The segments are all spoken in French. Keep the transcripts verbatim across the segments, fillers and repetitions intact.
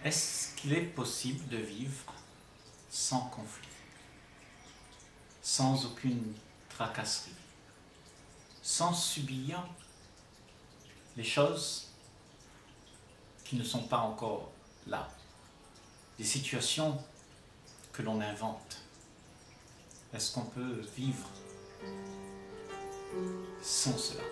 Est-ce qu'il est possible de vivre sans conflit, sans aucune tracasserie, sans subir les choses qui ne sont pas encore là, des situations que l'on invente? Est-ce qu'on peut vivre sans cela?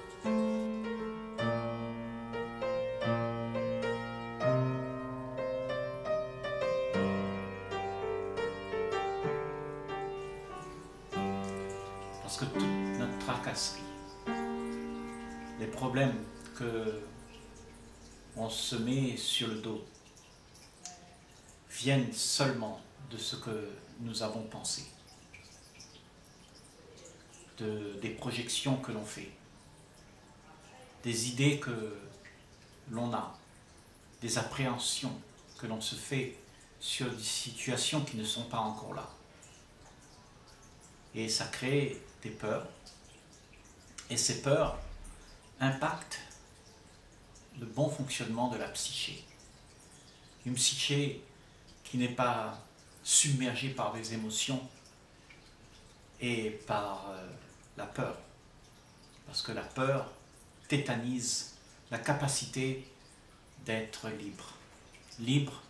Parce que toute notre tracasserie, les problèmes que on se met sur le dos, viennent seulement de ce que nous avons pensé, de, des projections que l'on fait, des idées que l'on a, des appréhensions que l'on se fait sur des situations qui ne sont pas encore là. Et ça crée des peurs, et ces peurs impactent le bon fonctionnement de la psyché. Une psyché qui n'est pas submergée par les émotions et par euh, la peur. Parce que la peur tétanise la capacité d'être libre. Libre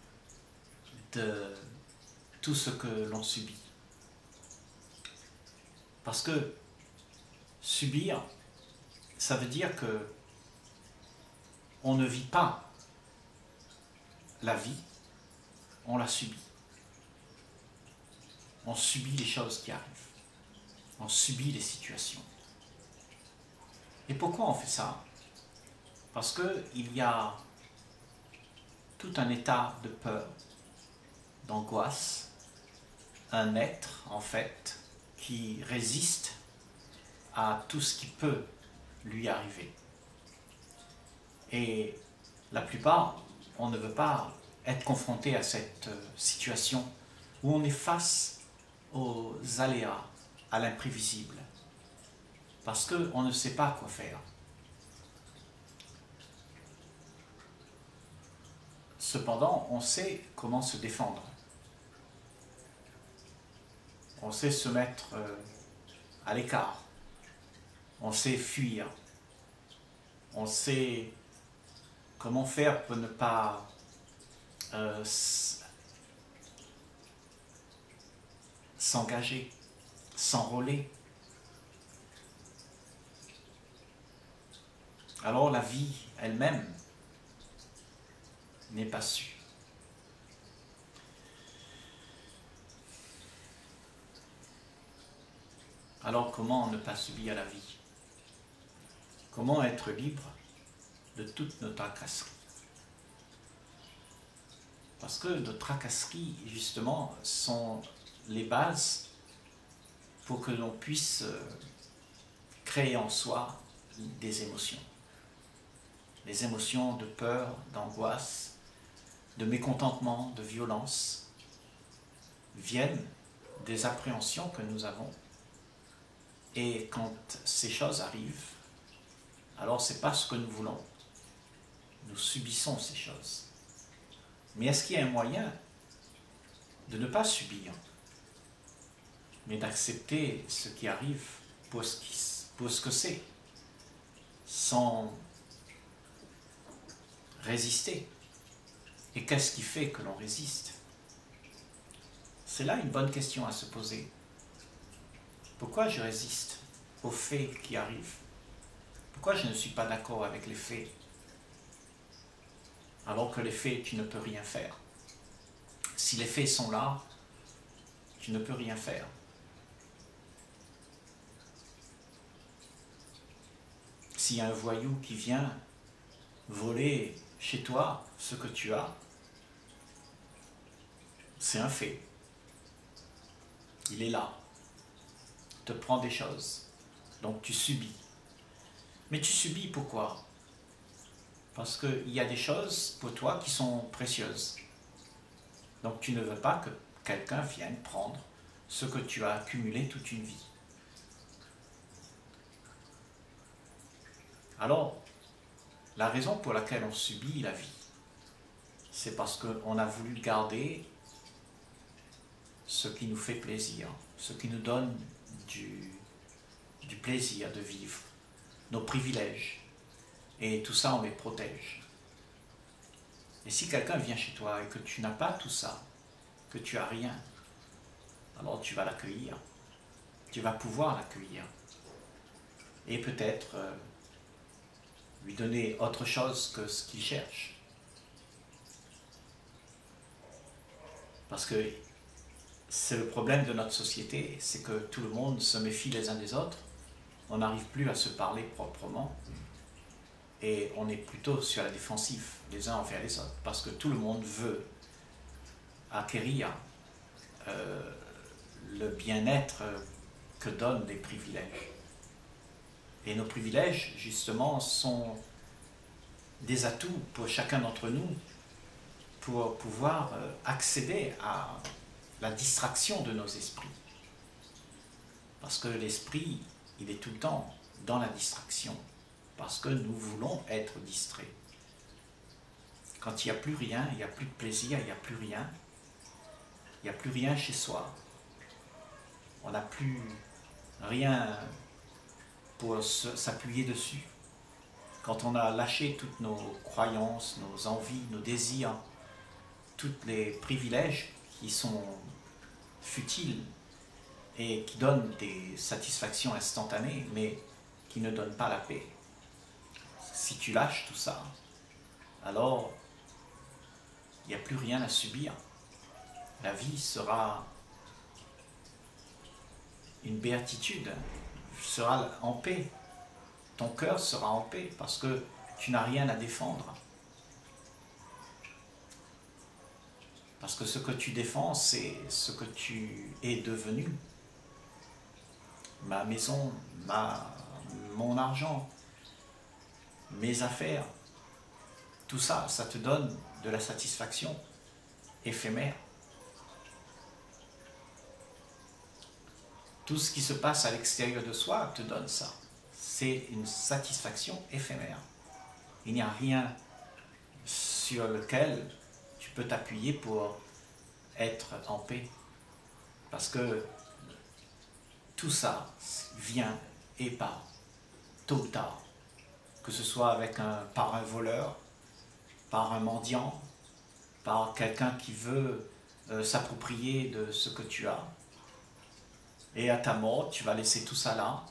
de tout ce que l'on subit. Parce que subir, ça veut dire que on ne vit pas la vie, on la subit. On subit les choses qui arrivent. On subit les situations. Et pourquoi on fait ça? Parce qu'il y a tout un état de peur, d'angoisse, un être en fait qui résiste à tout ce qui peut lui arriver. Et la plupart, on ne veut pas être confronté à cette situation où on est face aux aléas, à l'imprévisible, parce qu'on ne sait pas quoi faire. Cependant, on sait comment se défendre. On sait se mettre à l'écart. On sait fuir. On sait comment faire pour ne pas euh, s'engager, s'enrôler. Alors la vie elle-même n'est pas sûre. Alors comment ne pas subir la vie? Comment être libre de toutes nos tracasseries? Parce que nos tracasseries, justement, sont les bases pour que l'on puisse créer en soi des émotions. Des émotions de peur, d'angoisse, de mécontentement, de violence, viennent des appréhensions que nous avons. Et quand ces choses arrivent, alors ce n'est pas ce que nous voulons. Nous subissons ces choses. Mais est-ce qu'il y a un moyen de ne pas subir, mais d'accepter ce qui arrive pour ce, qui, pour ce que c'est, sans résister? Et qu'est-ce qui fait que l'on résiste? C'est là une bonne question à se poser. Pourquoi je résiste aux faits qui arrivent? Pourquoi je ne suis pas d'accord avec les faits? Alors que les faits, tu ne peux rien faire. Si les faits sont là, tu ne peux rien faire. S'il y a un voyou qui vient voler chez toi ce que tu as, c'est un fait. Il est là. Il te prend des choses. Donc tu subis. Mais tu subis pourquoi? Parce qu'il y a des choses pour toi qui sont précieuses. Donc tu ne veux pas que quelqu'un vienne prendre ce que tu as accumulé toute une vie. Alors, la raison pour laquelle on subit la vie, c'est parce qu'on a voulu garder ce qui nous fait plaisir, ce qui nous donne du, du plaisir de vivre, nos privilèges. Et tout ça, on les protège. Et si quelqu'un vient chez toi et que tu n'as pas tout ça, que tu n'as rien, alors tu vas l'accueillir. Tu vas pouvoir l'accueillir. Et peut-être euh, lui donner autre chose que ce qu'il cherche. Parce que c'est le problème de notre société, c'est que tout le monde se méfie les uns des autres, on n'arrive plus à se parler proprement, et on est plutôt sur la défensive les uns envers les autres, parce que tout le monde veut acquérir euh, le bien-être que donnent les privilèges. Et nos privilèges, justement, sont des atouts pour chacun d'entre nous pour pouvoir accéder à la distraction de nos esprits. Parce que l'esprit, il est tout le temps dans la distraction, parce que nous voulons être distraits. Quand il n'y a plus rien, il n'y a plus de plaisir, il n'y a plus rien, il n'y a plus rien chez soi. On n'a plus rien pour s'appuyer dessus. Quand on a lâché toutes nos croyances, nos envies, nos désirs, tous les privilèges qui sont futiles et qui donnent des satisfactions instantanées, mais qui ne donnent pas la paix. Si tu lâches tout ça, alors il n'y a plus rien à subir. La vie sera une béatitude, sera en paix. Ton cœur sera en paix parce que tu n'as rien à défendre. Parce que ce que tu défends, c'est ce que tu es devenu. Ma maison, ma, mon argent, mes affaires, tout ça, ça te donne de la satisfaction éphémère. Tout ce qui se passe à l'extérieur de soi te donne ça. C'est une satisfaction éphémère. Il n'y a rien sur lequel tu peux t'appuyer pour être en paix. Parce que tout ça vient et part, tôt ou tard. Que ce soit avec un, par un voleur, par un mendiant, par quelqu'un qui veut euh, s'approprier de ce que tu as. Et à ta mort, tu vas laisser tout ça là.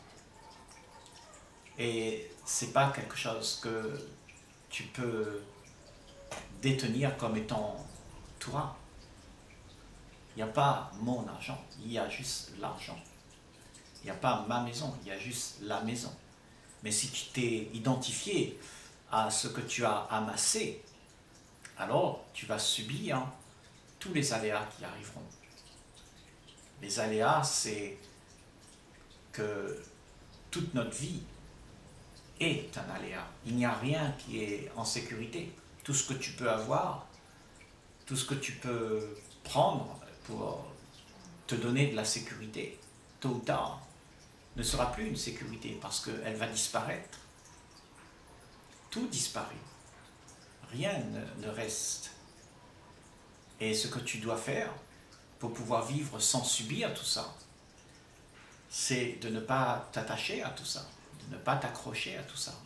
Et c'est pas quelque chose que tu peux détenir comme étant toi. Il n'y a pas mon argent, il y a juste l'argent. Il n'y a pas ma maison, il y a juste la maison. Mais si tu t'es identifié à ce que tu as amassé, alors tu vas subir tous les aléas qui arriveront. Les aléas, c'est que toute notre vie est un aléa. Il n'y a rien qui est en sécurité. Tout ce que tu peux avoir, tout ce que tu peux prendre pour te donner de la sécurité, tôt ou tard, ne sera plus une sécurité parce qu'elle va disparaître. Tout disparaît. Rien ne, ne reste. Et ce que tu dois faire pour pouvoir vivre sans subir tout ça, c'est de ne pas t'attacher à tout ça, de ne pas t'accrocher à tout ça.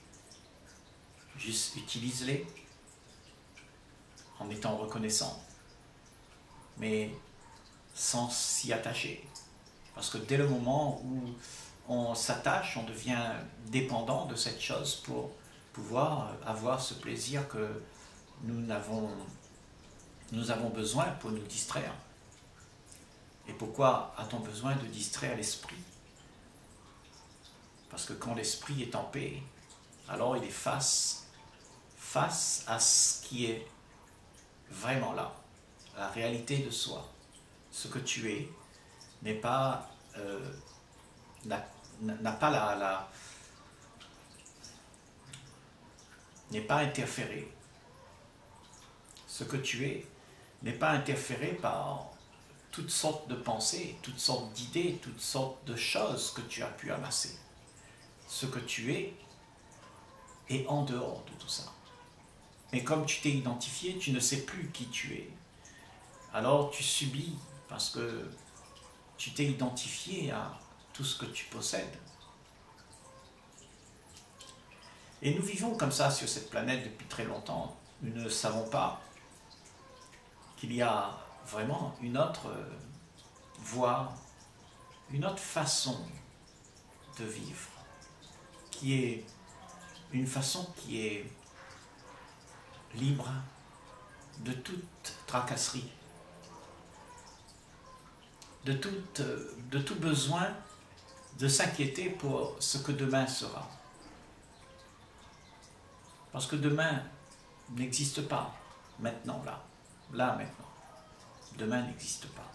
Juste utilise-les en étant reconnaissant, mais sans s'y attacher. Parce que dès le moment où on s'attache, on devient dépendant de cette chose pour pouvoir avoir ce plaisir que nous avons, nous avons besoin pour nous distraire. Et pourquoi a-t-on besoin de distraire l'esprit? Parce que quand l'esprit est en paix, alors il est face, face à ce qui est vraiment là, la réalité de soi. Ce que tu es n'est pas, euh, n'a pas la, la n'est pas interféré. Ce que tu es n'est pas interféré par toutes sortes de pensées, toutes sortes d'idées, toutes sortes de choses que tu as pu amasser. Ce que tu es est en dehors de tout ça. Et comme tu t'es identifié, tu ne sais plus qui tu es. Alors tu subis parce que tu t'es identifié à tout ce que tu possèdes. Et nous vivons comme ça sur cette planète depuis très longtemps. Nous ne savons pas qu'il y a vraiment une autre voie, une autre façon de vivre, qui est une façon qui est libre de toute tracasserie, de, toute, de tout besoin de s'inquiéter pour ce que demain sera. Parce que demain n'existe pas, maintenant, là, là, maintenant. Demain n'existe pas.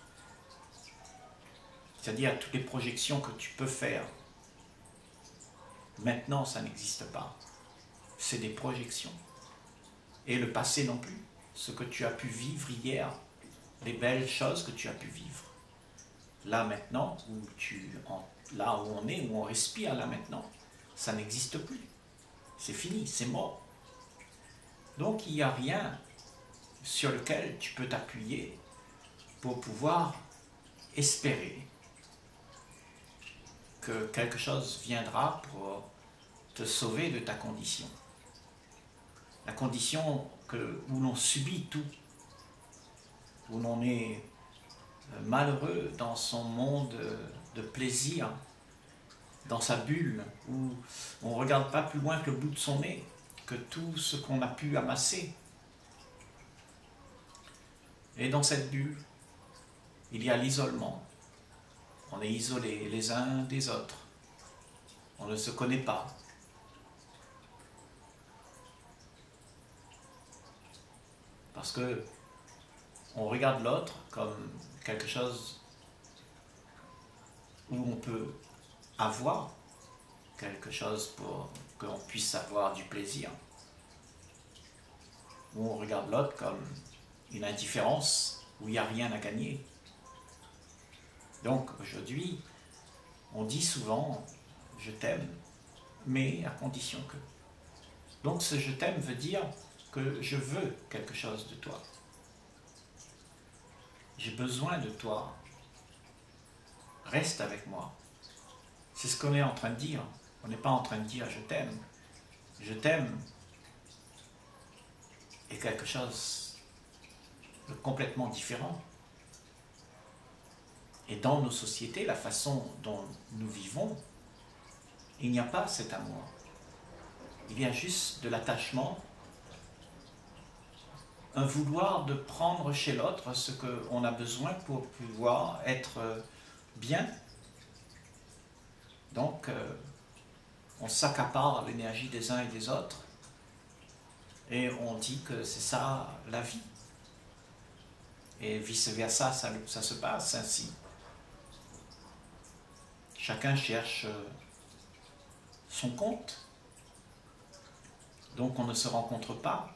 C'est-à-dire toutes les projections que tu peux faire, maintenant ça n'existe pas. C'est des projections. Et le passé non plus. Ce que tu as pu vivre hier, les belles choses que tu as pu vivre. Là maintenant, où tu, en, là où on est, où on respire là maintenant, ça n'existe plus. C'est fini, c'est mort. Donc il n'y a rien sur lequel tu peux t'appuyer pour pouvoir espérer que quelque chose viendra pour te sauver de ta condition. La condition que, où l'on subit tout, où l'on est malheureux dans son monde de plaisir, dans sa bulle, où on ne regarde pas plus loin que le bout de son nez, que tout ce qu'on a pu amasser. Et dans cette bulle, il y a l'isolement. On est isolés les uns des autres. On ne se connaît pas. Parce que on regarde l'autre comme quelque chose où on peut avoir quelque chose pour qu'on puisse avoir du plaisir. Où on regarde l'autre comme une indifférence où il n'y a rien à gagner. Donc aujourd'hui, on dit souvent « je t'aime », mais à condition que. Donc ce « je t'aime » veut dire que je veux quelque chose de toi. J'ai besoin de toi. Reste avec moi. C'est ce qu'on est en train de dire. On n'est pas en train de dire « je t'aime ». Je t'aime est quelque chose de complètement différent. Et dans nos sociétés, la façon dont nous vivons, il n'y a pas cet amour. Il y a juste de l'attachement, un vouloir de prendre chez l'autre ce qu'on a besoin pour pouvoir être bien. Donc, euh, on s'accapare l'énergie des uns et des autres et on dit que c'est ça la vie. Et vice-versa, ça, ça se passe ainsi. Chacun cherche son compte. Donc on ne se rencontre pas.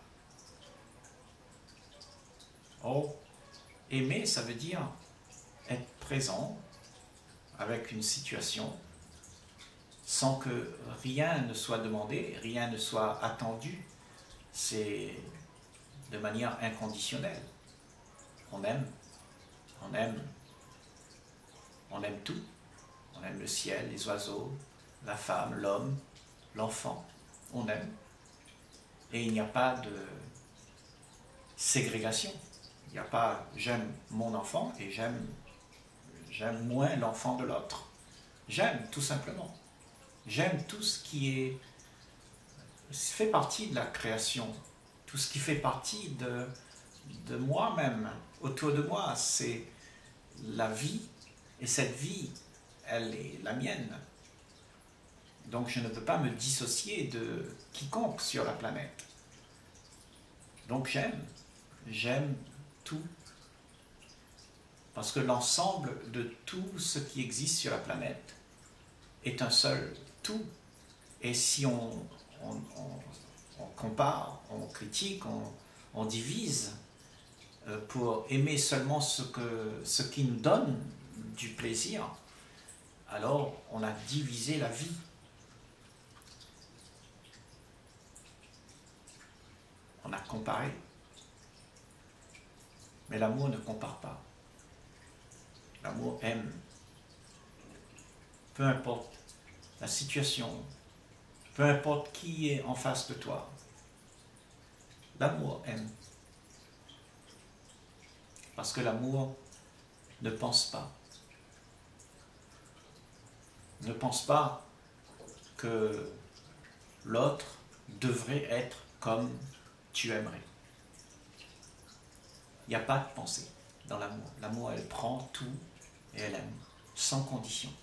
Oh, aimer, ça veut dire être présent avec une situation sans que rien ne soit demandé, rien ne soit attendu. C'est de manière inconditionnelle. On aime, on aime, on aime tout. On aime le ciel, les oiseaux, la femme, l'homme, l'enfant. On aime. Et il n'y a pas de ségrégation. Il n'y a pas « j'aime mon enfant » et « j'aime j'aime moins l'enfant de l'autre ». J'aime, tout simplement. J'aime tout ce qui est, fait partie de la création. Tout ce qui fait partie de, de moi-même, autour de moi. C'est la vie. Et cette vie, elle est la mienne. Donc je ne peux pas me dissocier de quiconque sur la planète. Donc j'aime, j'aime tout. Parce que l'ensemble de tout ce qui existe sur la planète est un seul tout. Et si on, on, on, on compare, on critique, on, on divise pour aimer seulement ce, que, ce qui nous donne du plaisir, alors on a divisé la vie. on a comparé. Mais l'amour ne compare pas. L'amour aime. Peu importe la situation, peu importe qui est en face de toi, l'amour aime. Parce que l'amour ne pense pas. Ne pense pas que l'autre devrait être comme tu aimerais. Il n'y a pas de pensée dans l'amour. L'amour, elle prend tout et elle aime, sans condition.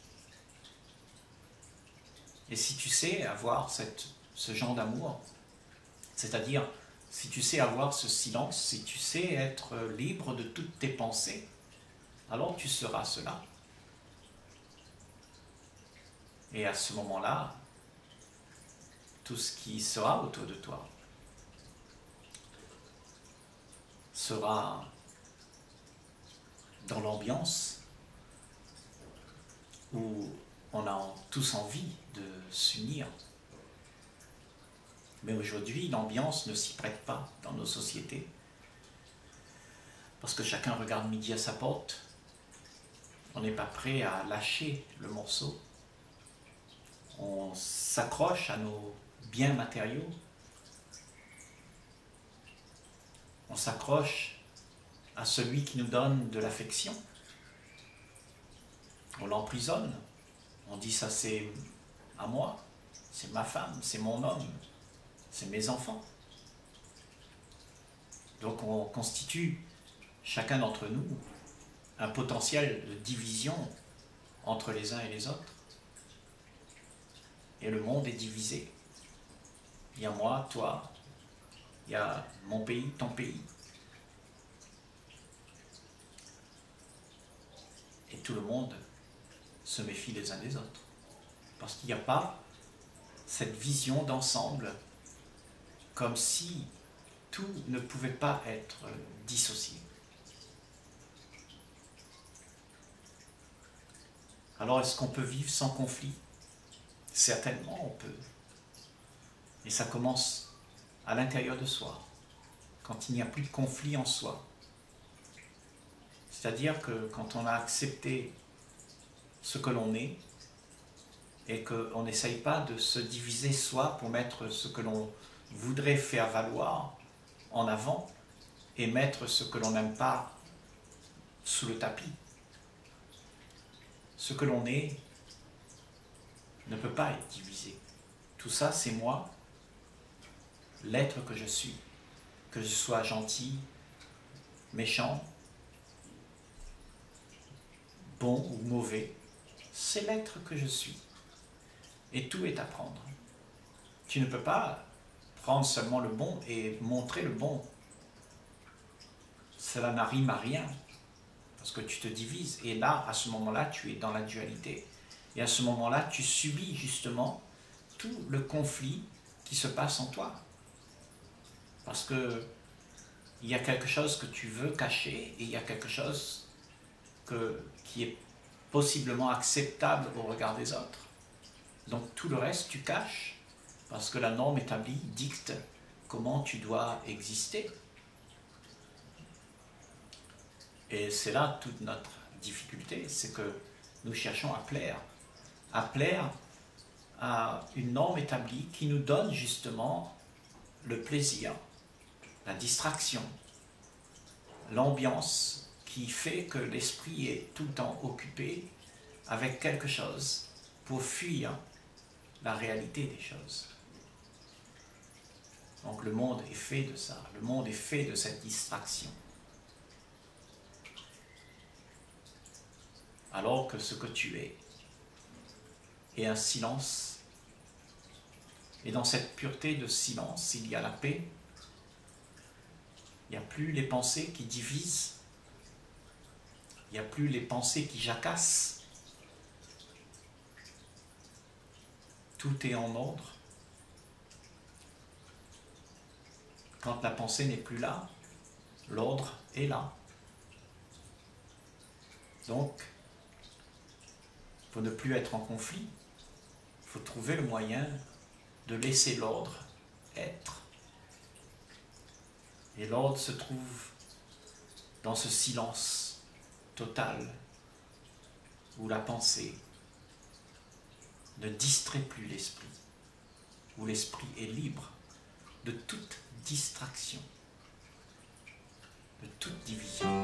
Et si tu sais avoir cette, ce genre d'amour, c'est-à-dire si tu sais avoir ce silence, si tu sais être libre de toutes tes pensées, alors tu seras cela. Et à ce moment-là, tout ce qui sera autour de toi sera dans l'ambiance où on a tous envie de s'unir. Mais aujourd'hui, l'ambiance ne s'y prête pas dans nos sociétés. Parce que chacun regarde midi à sa porte. On n'est pas prêt à lâcher le morceau. On s'accroche à nos biens matériaux. On s'accroche à celui qui nous donne de l'affection. On l'emprisonne. On dit ça c'est à moi, c'est ma femme, c'est mon homme, c'est mes enfants. Donc on constitue, chacun d'entre nous, un potentiel de division entre les uns et les autres. Et le monde est divisé. Il y a moi, toi, il y a mon pays, ton pays. Et tout le monde se méfie les uns des autres. Parce qu'il n'y a pas cette vision d'ensemble, comme si tout ne pouvait pas être dissocié. Alors est-ce qu'on peut vivre sans conflit? Certainement on peut. Et ça commence à l'intérieur de soi, quand il n'y a plus de conflit en soi. C'est-à-dire que quand on a accepté ce que l'on est, et qu'on n'essaye pas de se diviser soi pour mettre ce que l'on voudrait faire valoir en avant, et mettre ce que l'on n'aime pas sous le tapis. Ce que l'on est ne peut pas être divisé. Tout ça, c'est moi, l'être que je suis. Que je sois gentil, méchant, bon ou mauvais, c'est l'être que je suis. Et tout est à prendre. Tu ne peux pas prendre seulement le bon et montrer le bon. Cela n'arrime à rien, parce que tu te divises. Et là, à ce moment-là, tu es dans la dualité. Et à ce moment-là, tu subis justement tout le conflit qui se passe en toi. Parce que il y a quelque chose que tu veux cacher et il y a quelque chose que, qui est possiblement acceptable au regard des autres. Donc tout le reste, tu caches, parce que la norme établie dicte comment tu dois exister. Et c'est là toute notre difficulté, c'est que nous cherchons à plaire, à plaire à une norme établie qui nous donne justement le plaisir, la distraction, l'ambiance qui fait que l'esprit est tout le temps occupé avec quelque chose pour fuir la réalité des choses. Donc le monde est fait de ça, le monde est fait de cette distraction. Alors que ce que tu es est un silence. Et dans cette pureté de silence, il y a la paix. Il n'y a plus les pensées qui divisent. Il n'y a plus les pensées qui jacassent. Tout est en ordre. Quand la pensée n'est plus là, l'ordre est là. Donc, pour ne plus être en conflit, il faut trouver le moyen de laisser l'ordre être. Et l'ordre se trouve dans ce silence total où la pensée ne distrait plus l'esprit, où l'esprit est libre de toute distraction, de toute division.